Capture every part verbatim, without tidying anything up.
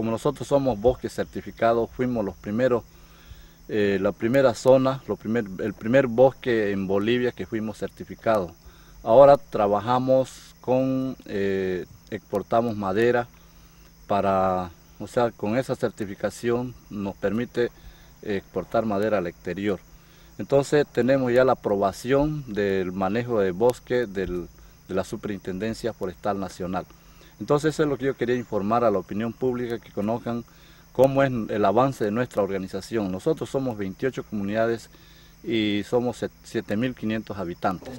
como nosotros somos bosque certificado, fuimos los primeros, eh, la primera zona, lo primer, el primer bosque en Bolivia que fuimos certificados. Ahora trabajamos con, eh, exportamos madera para, o sea, con esa certificación nos permite exportar madera al exterior. Entonces tenemos ya la aprobación del manejo de bosque del, de la Superintendencia Forestal Nacional. Entonces eso es lo que yo quería informar a la opinión pública, que conozcan cómo es el avance de nuestra organización. Nosotros somos veintiocho comunidades y somos siete mil quinientos habitantes.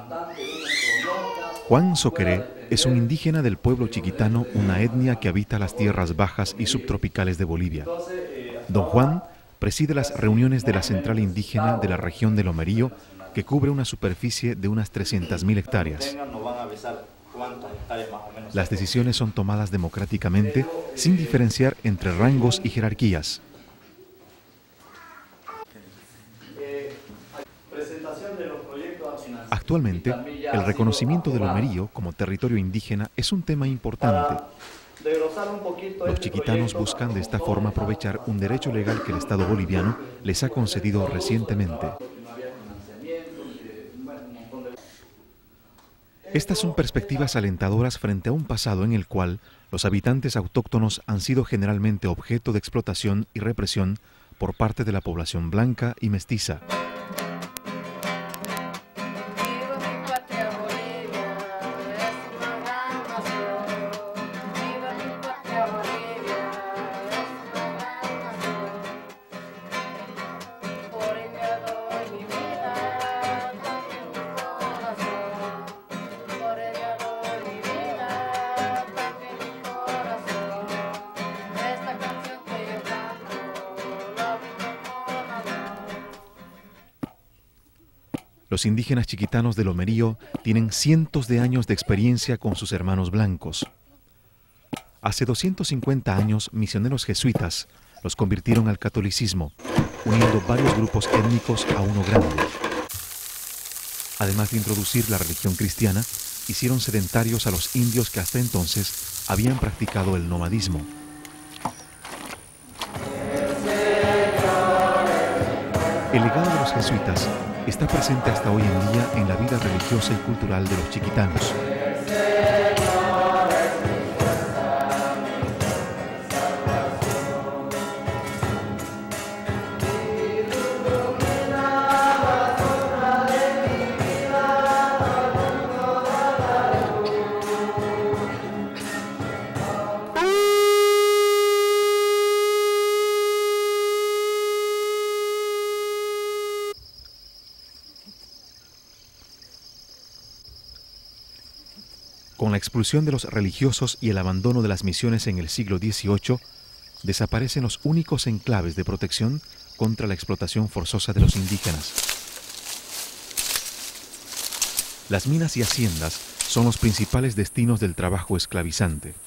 Juan Soqueré es un indígena del pueblo chiquitano, una etnia que habita las tierras bajas y subtropicales de Bolivia. Don Juan preside las reuniones de la Central Indígena de la región de Lomerío, que cubre una superficie de unas trescientas mil hectáreas. Las decisiones son tomadas democráticamente, sin diferenciar entre rangos y jerarquías. Actualmente, el reconocimiento de Lomerío como territorio indígena es un tema importante. Los chiquitanos buscan de esta forma aprovechar un derecho legal que el Estado boliviano les ha concedido recientemente. Estas son perspectivas alentadoras frente a un pasado en el cual los habitantes autóctonos han sido generalmente objeto de explotación y represión por parte de la población blanca y mestiza. Los indígenas chiquitanos de Lomerío tienen cientos de años de experiencia con sus hermanos blancos. Hace doscientos cincuenta años, misioneros jesuitas los convirtieron al catolicismo, uniendo varios grupos étnicos a uno grande. Además de introducir la religión cristiana, hicieron sedentarios a los indios que hasta entonces habían practicado el nomadismo. El legado de los jesuitas está presente hasta hoy en día en la vida religiosa y cultural de los chiquitanos. Con la expulsión de los religiosos y el abandono de las misiones en el siglo dieciocho, desaparecen los únicos enclaves de protección contra la explotación forzosa de los indígenas. Las minas y haciendas son los principales destinos del trabajo esclavizante.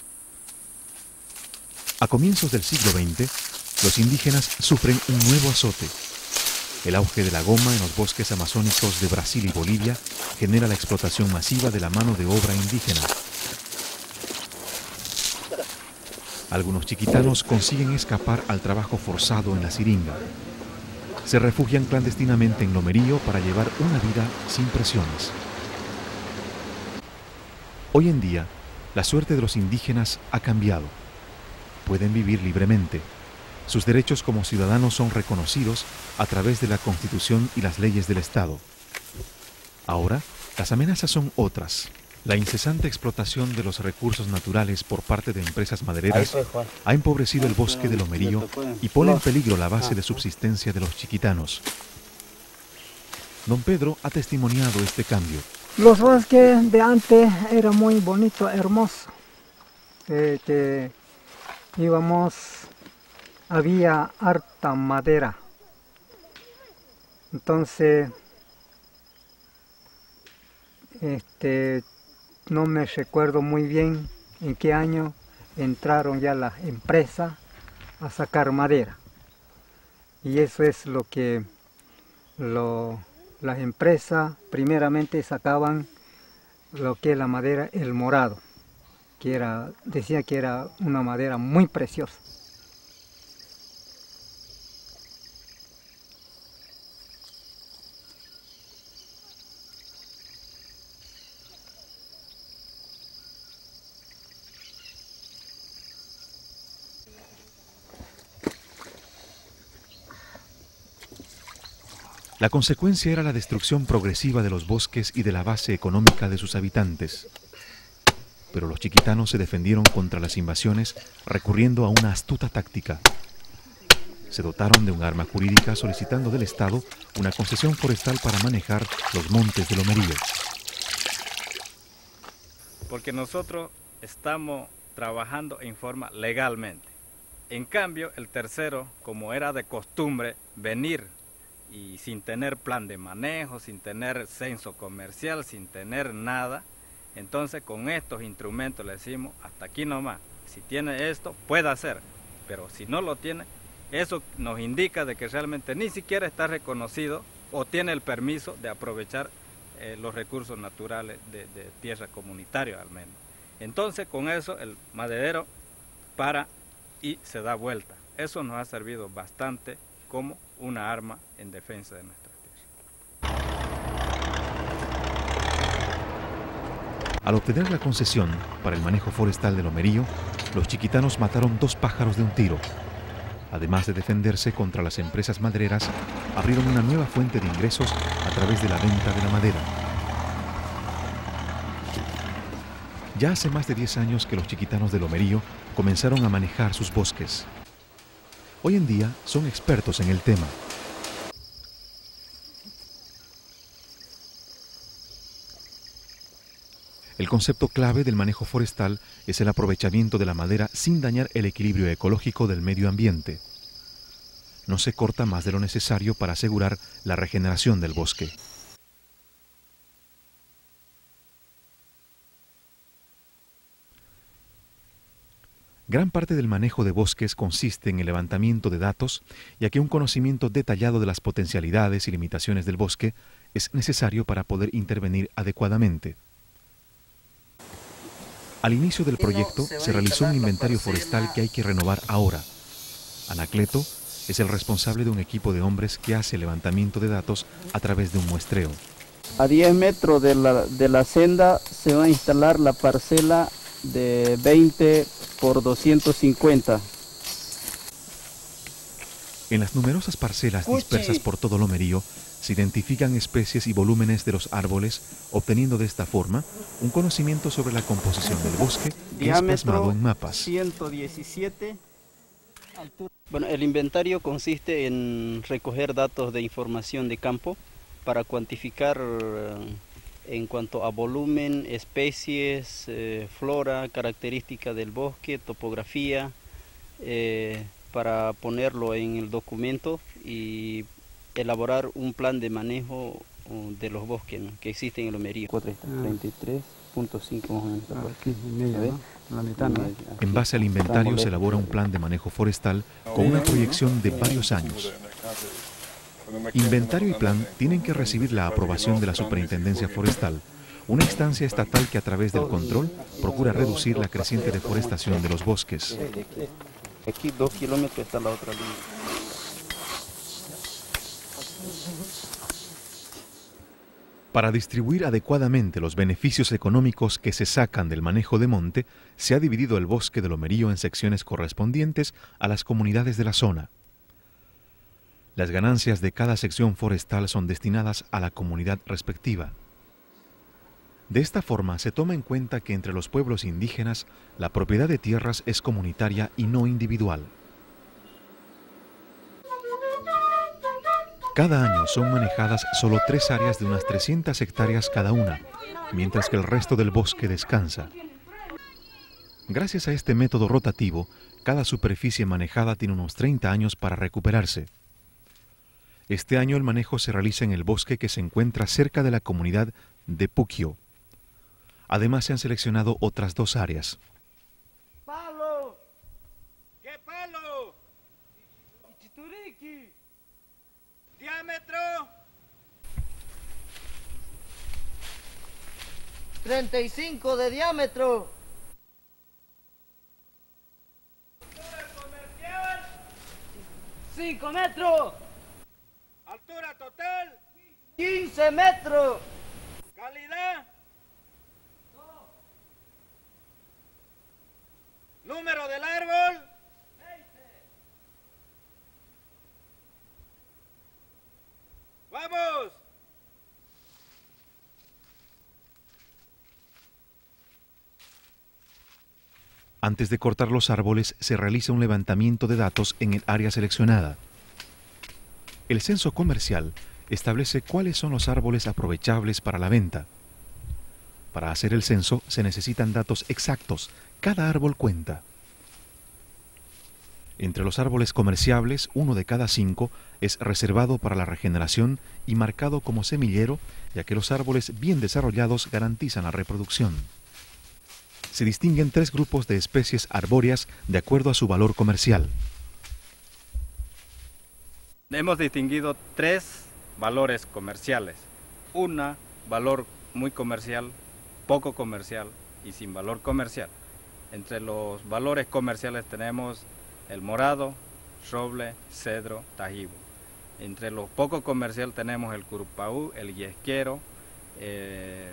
A comienzos del siglo veinte, los indígenas sufren un nuevo azote. El auge de la goma en los bosques amazónicos de Brasil y Bolivia genera la explotación masiva de la mano de obra indígena. Algunos chiquitanos consiguen escapar al trabajo forzado en la siringa. Se refugian clandestinamente en Lomerío para llevar una vida sin presiones. Hoy en día, la suerte de los indígenas ha cambiado. Pueden vivir libremente. Sus derechos como ciudadanos son reconocidos a través de la Constitución y las leyes del Estado. Ahora, las amenazas son otras. La incesante explotación de los recursos naturales por parte de empresas madereras ha empobrecido el bosque de Lomerío y pone en peligro la base de subsistencia de los chiquitanos. Don Pedro ha testimoniado este cambio. Los bosques de antes eran muy bonitos, hermosos. Eh, que íbamos... Había harta madera, entonces este, no me recuerdo muy bien en qué año entraron ya las empresas a sacar madera, y eso es lo que lo, las empresas primeramente sacaban lo que es la madera, el morado, que era, decía que era una madera muy preciosa. La consecuencia era la destrucción progresiva de los bosques y de la base económica de sus habitantes. Pero los chiquitanos se defendieron contra las invasiones recurriendo a una astuta táctica. Se dotaron de un arma jurídica solicitando del Estado una concesión forestal para manejar los montes de Lomerío. Porque nosotros estamos trabajando en forma legalmente. En cambio, el tercero, como era de costumbre, venir y sin tener plan de manejo, sin tener censo comercial, sin tener nada, entonces con estos instrumentos le decimos, hasta aquí nomás, si tiene esto, puede hacer, pero si no lo tiene, eso nos indica de que realmente ni siquiera está reconocido o tiene el permiso de aprovechar eh, los recursos naturales de, de tierra comunitaria al menos. Entonces con eso el maderero para y se da vuelta. Eso nos ha servido bastante como una arma en defensa de nuestra tierra. Al obtener la concesión para el manejo forestal de Lomerío, los chiquitanos mataron dos pájaros de un tiro. Además de defenderse contra las empresas madereras, abrieron una nueva fuente de ingresos a través de la venta de la madera. Ya hace más de diez años que los chiquitanos de Lomerío comenzaron a manejar sus bosques. Hoy en día son expertos en el tema. El concepto clave del manejo forestal es el aprovechamiento de la madera sin dañar el equilibrio ecológico del medio ambiente. No se corta más de lo necesario para asegurar la regeneración del bosque. Gran parte del manejo de bosques consiste en el levantamiento de datos, ya que un conocimiento detallado de las potencialidades y limitaciones del bosque es necesario para poder intervenir adecuadamente. Al inicio del proyecto se realizó un inventario forestal que hay que renovar ahora. Anacleto es el responsable de un equipo de hombres que hace el levantamiento de datos a través de un muestreo. A diez metros de la, de la senda se va a instalar la parcela de veinte por doscientos cincuenta. En las numerosas parcelas dispersas por todo Lomerío se identifican especies y volúmenes de los árboles, obteniendo de esta forma un conocimiento sobre la composición del bosque que es plasmado en mapas. ciento diecisiete. Bueno, el inventario consiste en recoger datos de información de campo para cuantificar en cuanto a volumen, especies, eh, flora, característica del bosque, topografía, eh, para ponerlo en el documento y elaborar un plan de manejo uh, de los bosques, ¿no?, que existen en Lomerío. treinta y tres punto cinco más o menos. Ah, aquí, medio, ¿no? La mitad, ¿no? En base al inventario se elabora un plan de manejo forestal con una proyección de varios años. Inventario y plan tienen que recibir la aprobación de la Superintendencia Forestal, una instancia estatal que a través del control procura reducir la creciente deforestación de los bosques. Aquí dos kilómetros está la otra línea. Para distribuir adecuadamente los beneficios económicos que se sacan del manejo de monte, se ha dividido el bosque de Lomerío en secciones correspondientes a las comunidades de la zona. Las ganancias de cada sección forestal son destinadas a la comunidad respectiva. De esta forma se toma en cuenta que entre los pueblos indígenas la propiedad de tierras es comunitaria y no individual. Cada año son manejadas solo tres áreas de unas trescientas hectáreas cada una, mientras que el resto del bosque descansa. Gracias a este método rotativo, cada superficie manejada tiene unos treinta años para recuperarse. Este año el manejo se realiza en el bosque que se encuentra cerca de la comunidad de Puquio. Además se han seleccionado otras dos áreas. ¡Palo! ¿Qué palo? ¿Diámetro? treinta y cinco de diámetro. cinco metros. Altura total. quince metros. Calidad. Número del árbol. ¡Vamos! Antes de cortar los árboles, se realiza un levantamiento de datos en el área seleccionada. El censo comercial establece cuáles son los árboles aprovechables para la venta. Para hacer el censo se necesitan datos exactos. Cada árbol cuenta. Entre los árboles comerciables, uno de cada cinco es reservado para la regeneración y marcado como semillero, ya que los árboles bien desarrollados garantizan la reproducción. Se distinguen tres grupos de especies arbóreas de acuerdo a su valor comercial. Hemos distinguido tres valores comerciales. Una, valor muy comercial, poco comercial y sin valor comercial. Entre los valores comerciales tenemos el morado, roble, cedro, tajibo. Entre los poco comercial tenemos el curupaú, el yesquero, eh,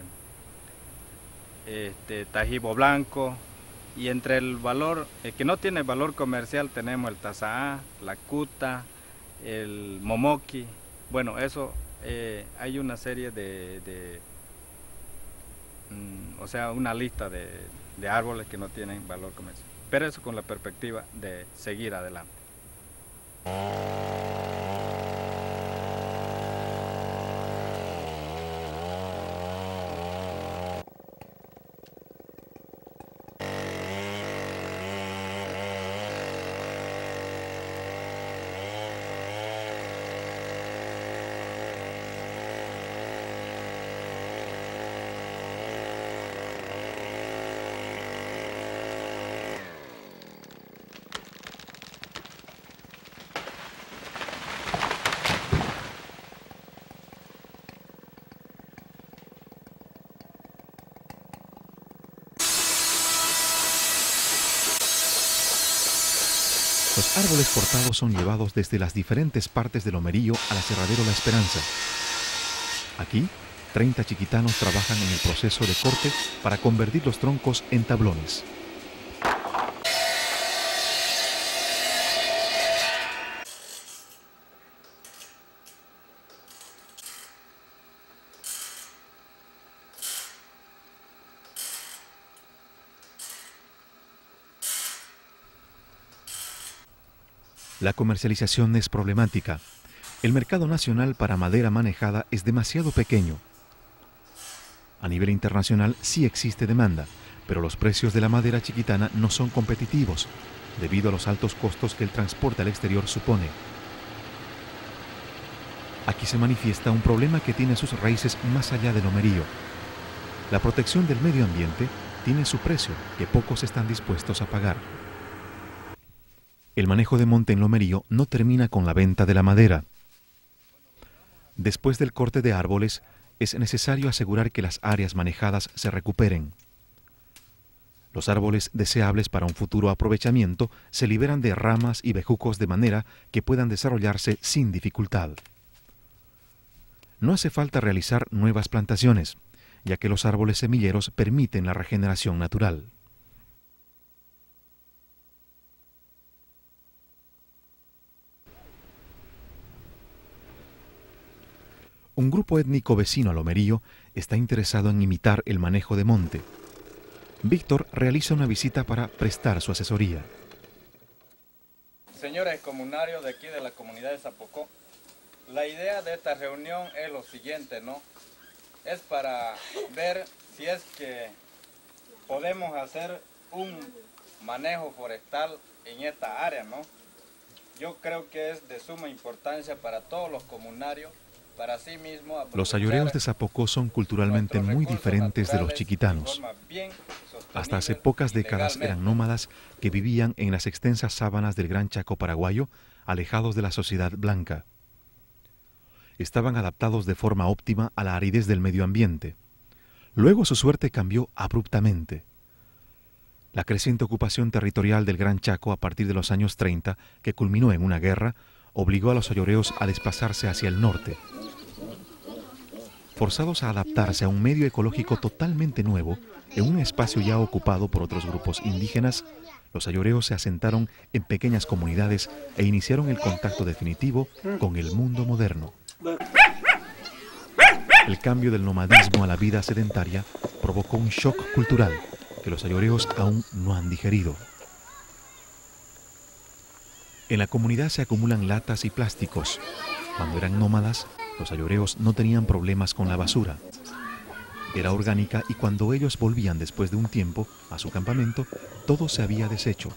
este, tajibo blanco. Y entre el valor, el que no tiene valor comercial tenemos el tazaá, la cuta, el momoqui. Bueno, eso eh, hay una serie de, de mm, o sea, una lista de, de árboles que no tienen valor comercial. Pero eso con la perspectiva de seguir adelante. Los árboles cortados son llevados desde las diferentes partes del lomerío al aserradero La Esperanza. Aquí, treinta chiquitanos trabajan en el proceso de corte para convertir los troncos en tablones. La comercialización es problemática. El mercado nacional para madera manejada es demasiado pequeño. A nivel internacional sí existe demanda, pero los precios de la madera chiquitana no son competitivos, debido a los altos costos que el transporte al exterior supone. Aquí se manifiesta un problema que tiene sus raíces más allá del lomerío. La protección del medio ambiente tiene su precio, que pocos están dispuestos a pagar. El manejo de monte en lomerío no termina con la venta de la madera. Después del corte de árboles, es necesario asegurar que las áreas manejadas se recuperen. Los árboles deseables para un futuro aprovechamiento se liberan de ramas y bejucos de manera que puedan desarrollarse sin dificultad. No hace falta realizar nuevas plantaciones, ya que los árboles semilleros permiten la regeneración natural. Un grupo étnico vecino a lomerío está interesado en imitar el manejo de monte. Víctor realiza una visita para prestar su asesoría. Señores comunarios de aquí de la comunidad de Zapocó, la idea de esta reunión es lo siguiente, ¿no? Es para ver si es que podemos hacer un manejo forestal en esta área, ¿no? Yo creo que es de suma importancia para todos los comunarios. Para sí mismo, los ayoreos de Zapocó son culturalmente muy diferentes de los chiquitanos. Hasta hace pocas décadas eran nómadas que vivían en las extensas sabanas del Gran Chaco paraguayo, alejados de la sociedad blanca. Estaban adaptados de forma óptima a la aridez del medio ambiente. Luego su suerte cambió abruptamente. La creciente ocupación territorial del Gran Chaco a partir de los años treinta, que culminó en una guerra, obligó a los ayoreos a desplazarse hacia el norte. Forzados a adaptarse a un medio ecológico totalmente nuevo, en un espacio ya ocupado por otros grupos indígenas, los ayoreos se asentaron en pequeñas comunidades e iniciaron el contacto definitivo con el mundo moderno. El cambio del nomadismo a la vida sedentaria provocó un shock cultural que los ayoreos aún no han digerido. En la comunidad se acumulan latas y plásticos. Cuando eran nómadas, los ayoreos no tenían problemas con la basura. Era orgánica y cuando ellos volvían después de un tiempo a su campamento, todo se había deshecho.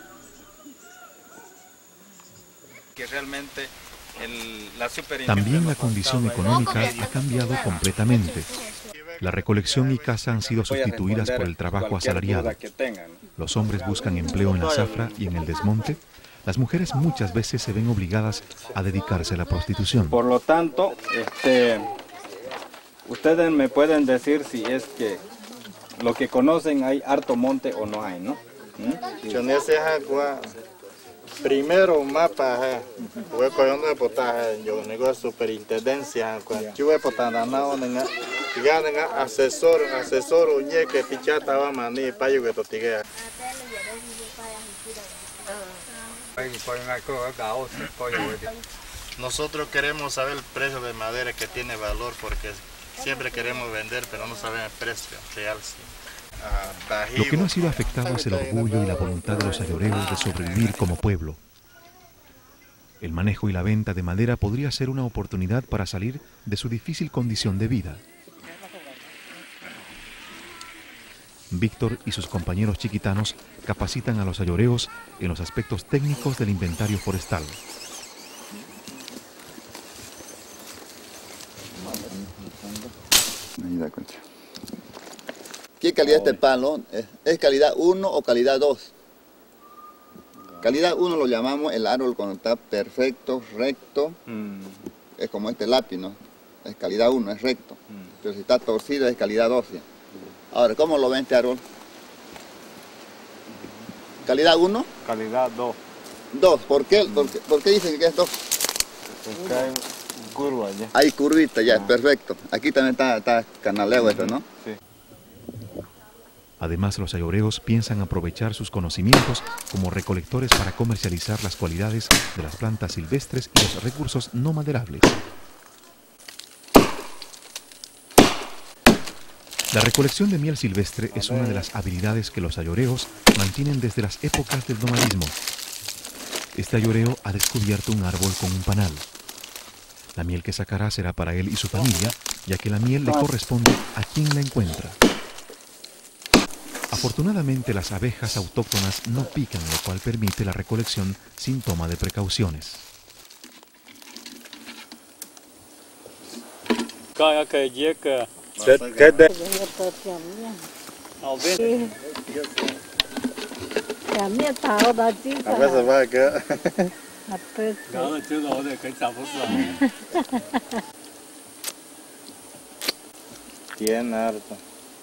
Que realmente el, la También la condición económica ha cambiado completamente. La recolección y caza han sido sustituidas por el trabajo asalariado. Los hombres buscan empleo en la zafra y en el desmonte. Las mujeres muchas veces se ven obligadas a dedicarse a la prostitución. Por lo tanto, este, ustedes me pueden decir si es que lo que conocen hay harto monte o no hay, ¿no? ¿Mm? Primero mapa, voy cogiendo de potaje, yo negocio superintendencia, yo voy potando nada, nenga, ya nenga asesor, asesor uñe que pichata va mani payo que totigue. Nosotros queremos saber el precio de madera que tiene valor porque siempre queremos vender, pero no sabemos el precio real. Lo que no ha sido afectado es el orgullo y la voluntad de los ayoreos de sobrevivir como pueblo. El manejo y la venta de madera podría ser una oportunidad para salir de su difícil condición de vida. Víctor y sus compañeros chiquitanos capacitan a los ayoreos en los aspectos técnicos del inventario forestal. ¿Qué calidad este palo? ¿Es, es calidad uno o calidad dos? Calidad uno lo llamamos el árbol cuando está perfecto, recto. Mm. Es como este lápiz, ¿no? Es calidad uno, es recto. Mm. Pero si está torcido es calidad dos. ¿Sí? Ahora, ¿cómo lo ven este árbol? ¿Calidad uno? Calidad dos. dos, ¿por qué, por qué, por qué dicen que es dos? Porque hay curva ya. Hay curvita ya, ah. perfecto. Aquí también está, está canaleo esto, ¿no? Sí. Además, los ayoreos piensan aprovechar sus conocimientos como recolectores para comercializar las cualidades de las plantas silvestres y los recursos no maderables. La recolección de miel silvestre es una de las habilidades que los ayoreos mantienen desde las épocas del nomadismo. Este ayoreo ha descubierto un árbol con un panal. La miel que sacará será para él y su familia, ya que la miel le corresponde a quien la encuentra. Afortunadamente, las abejas autóctonas no pican, lo cual permite la recolección sin toma de precauciones. Tiene harto.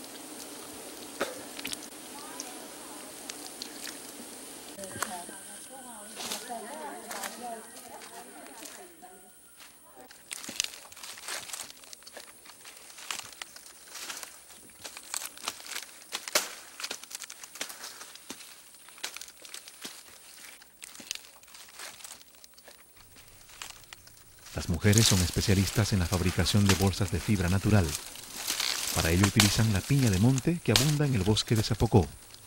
Las mujeres son especialistas en la fabricación de bolsas de fibra natural. Para ello utilizan la piña de monte que abunda en el bosque de Zapocó.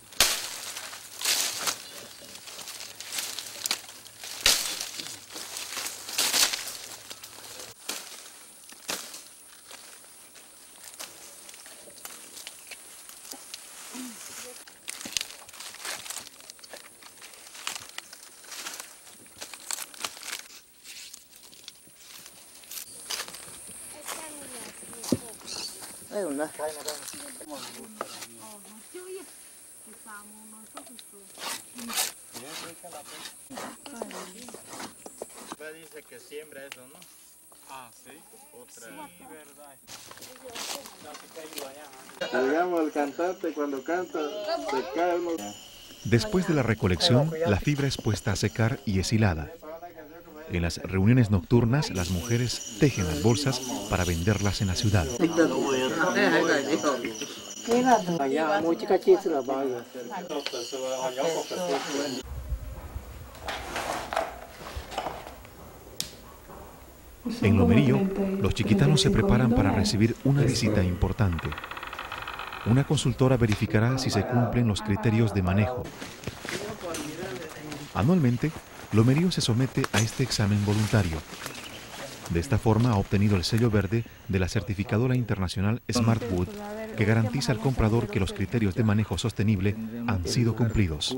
Dice que siembra eso, ¿no? Ah, sí. Otra. Sí, verdad. Digamos, el cantante cuando canta se cae uno. Después de la recolección, la fibra es puesta a secar y es hilada. En las reuniones nocturnas, las mujeres tejen las bolsas para venderlas en la ciudad. En Lomerío, los chiquitanos se preparan para recibir una visita importante. Una consultora verificará si se cumplen los criterios de manejo. Anualmente, Lomerío se somete a este examen voluntario. De esta forma ha obtenido el sello verde de la certificadora internacional SmartWood, que garantiza al comprador que los criterios de manejo sostenible han sido cumplidos.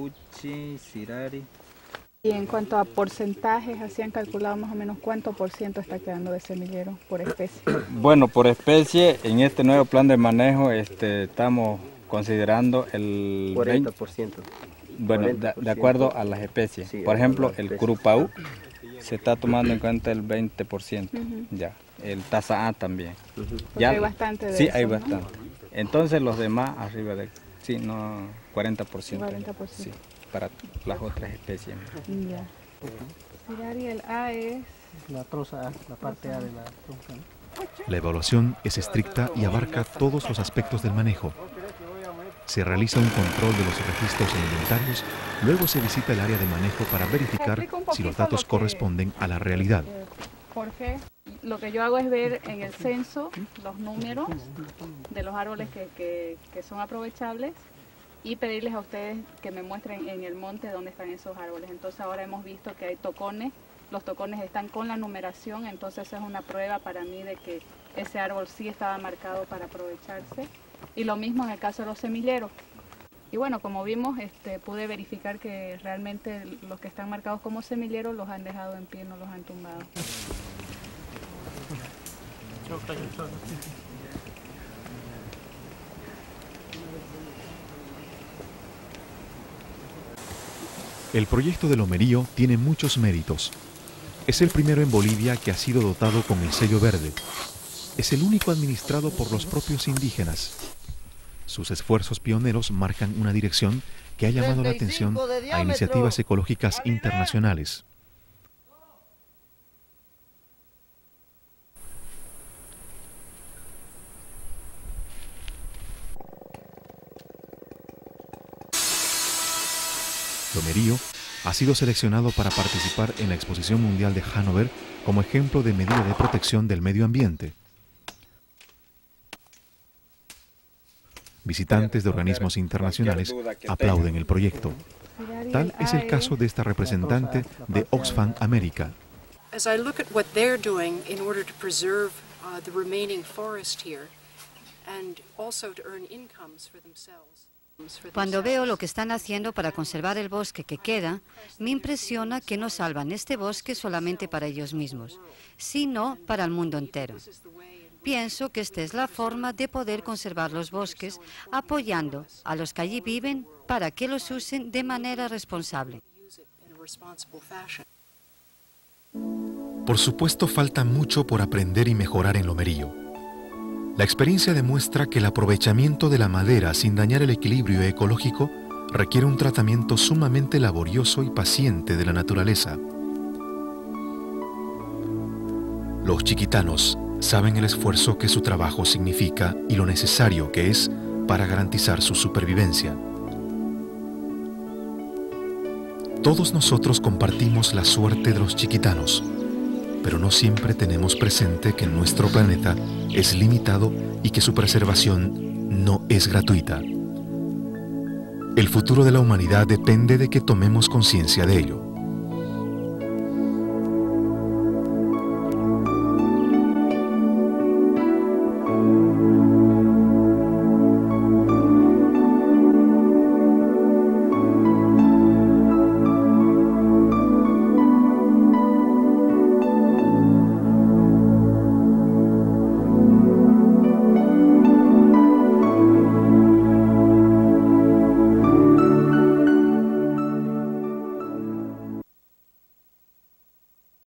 Y en cuanto a porcentajes, así han calculado más o menos cuánto por ciento está quedando de semillero por especie. Bueno, por especie, en este nuevo plan de manejo este, estamos considerando el cuarenta por ciento. Bueno, cuarenta por ciento. De, de acuerdo a las especies. Sí, por ejemplo, el curupau se está tomando en cuenta el veinte por ciento. Uh-huh. Ya, el taza A también. Uh-huh. Ya hay bastante de Sí, eso, hay ¿no? bastante. Entonces los demás arriba de, sí, no, cuarenta por ciento. cuarenta por ciento. Sí, para las otras especies. Ya. Uh-huh. Y el A es la troza A, la parte A de la tronca, ¿no? La evaluación es estricta y abarca todos los aspectos del manejo. Se realiza un control de los registros e inventarios, luego se visita el área de manejo para verificar si los datos que, corresponden a la realidad. Eh, Jorge, lo que yo hago es ver en el censo los números de los árboles que, que, que son aprovechables y pedirles a ustedes que me muestren en el monte dónde están esos árboles. Entonces ahora hemos visto que hay tocones, los tocones están con la numeración, entonces eso es una prueba para mí de que ese árbol sí estaba marcado para aprovecharse. Y lo mismo en el caso de los semilleros. Y bueno, como vimos, este, pude verificar que realmente los que están marcados como semilleros los han dejado en pie, no los han tumbado. El proyecto de Lomerío tiene muchos méritos. Es el primero en Bolivia que ha sido dotado con el sello verde. Es el único administrado por los propios indígenas. Sus esfuerzos pioneros marcan una dirección que ha llamado la atención a iniciativas ecológicas internacionales. Lomerío ha sido seleccionado para participar en la Exposición Mundial de Hannover como ejemplo de medida de protección del medio ambiente. Visitantes de organismos internacionales aplauden el proyecto. Tal es el caso de esta representante de Oxfam America. As I look at what they're doing in order to preserve uh, the remaining forest here and also to earn incomes for themselves. Cuando veo lo que están haciendo para conservar el bosque que queda, me impresiona que no salvan este bosque solamente para ellos mismos, sino para el mundo entero. Pienso que esta es la forma de poder conservar los bosques, apoyando a los que allí viven para que los usen de manera responsable. Por supuesto, falta mucho por aprender y mejorar en Lomerío. La experiencia demuestra que el aprovechamiento de la madera sin dañar el equilibrio ecológico requiere un tratamiento sumamente laborioso y paciente de la naturaleza. Los chiquitanos saben el esfuerzo que su trabajo significa y lo necesario que es para garantizar su supervivencia. Todos nosotros compartimos la suerte de los chiquitanos, pero no siempre tenemos presente que nuestro planeta es limitado y que su preservación no es gratuita. El futuro de la humanidad depende de que tomemos conciencia de ello.